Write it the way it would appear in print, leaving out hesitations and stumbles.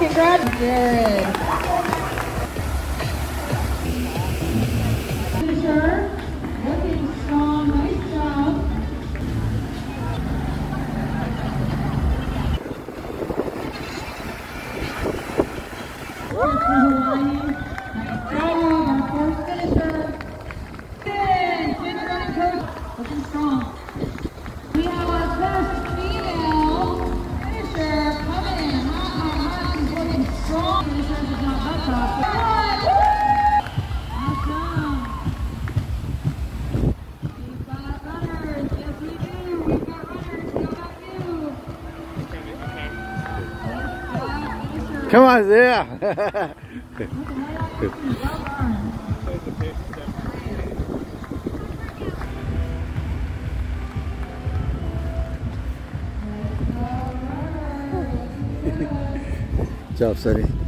Congrats, Jared. Finisher, looking strong. Nice job. Looking strong. We have our first female finisher coming in. Hot, she's looking strong. Finishers is not that tough. Awesome. We've got runners. Yes, we do. We've got runners. How about you? Come on, Zia. Good job, Sonny.